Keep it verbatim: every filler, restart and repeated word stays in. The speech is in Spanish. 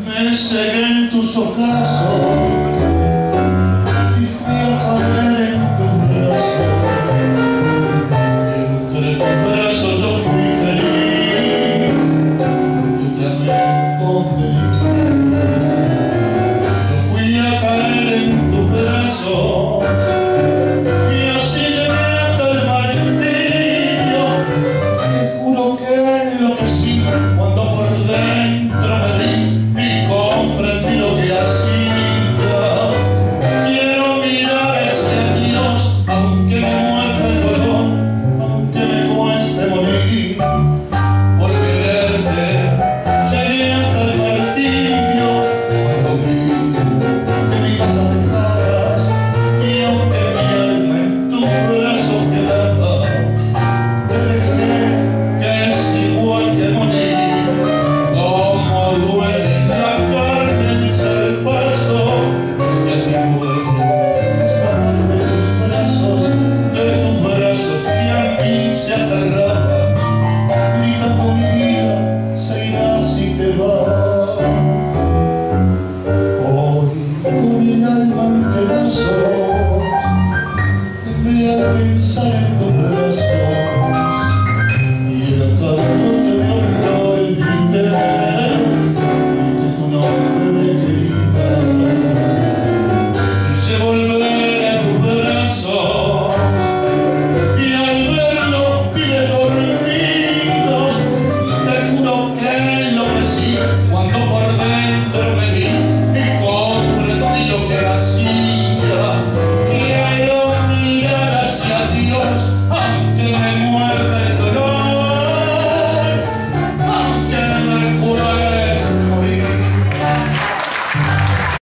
Me cegué en tus ocasos y fui a caer en tus brazos. Entre tus brazos yo fui feliz, yo te amé con delirio. Yo fui a caer en tus brazos y así llegué hasta el martirio. Te juro que enloquecí cuando por dentro me vi y comprendí lo que hacía. Quiero mirar hacia Dios, aunque me muerda el dolor, aunque me cueste morir. Por quererte llegué hasta el martirio. Cuando vi que mi casa dejabas y aunque mi alma en tus brazos quedaba, te dejé que es igual que morir. Como duele la carne en el paso, si así puedo escapar de tus brazos, de tus brazos que a mí se aferraban. Grita por mi vida, se irá si te vas. Hoy con mi alma en pedazos, temblé al pensar en tus brazos y en cada noche de horror grité, grité tu nombre querida. Quise volver a tus brazos y al ver los pibes dormidos, te juro que enloquecí cuando por dentro me vi y comprendí lo que hacía. Quiero mirar hacia Dios, aunque me